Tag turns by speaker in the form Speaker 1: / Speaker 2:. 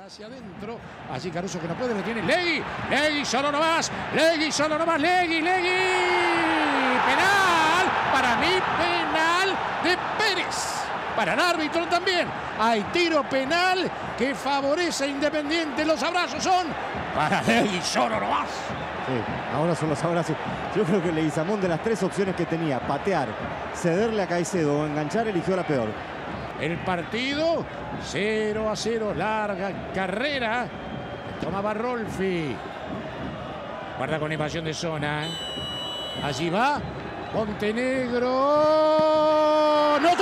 Speaker 1: hacia adentro. Allí Caruso que no puede, lo tiene Legui. Legui solo nomás. Legui solo nomás. Legui. Penal. Para mí, penal de Pérez. Para el árbitro también. Hay tiro penal que favorece a Independiente. Los abrazos son para Legui solo nomás.
Speaker 2: Sí, ahora son los abrazos. Yo creo que Leguizamón, de las tres opciones que tenía, patear, cederle a Caicedo o enganchar, eligió la peor.
Speaker 1: El partido 0-0, larga carrera. Tomaba Rolfi. Guarda con invasión de zona. Allí va Montenegro. ¡No!